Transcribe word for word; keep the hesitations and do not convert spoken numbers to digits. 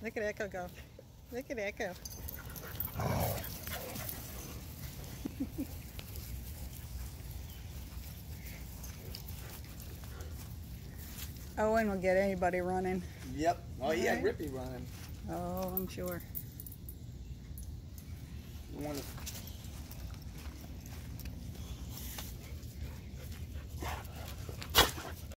Look at Echo go. Look at Echo. Owen will get anybody running. Yep. Oh, he had Right. Rippy running. Oh, I'm sure. You want to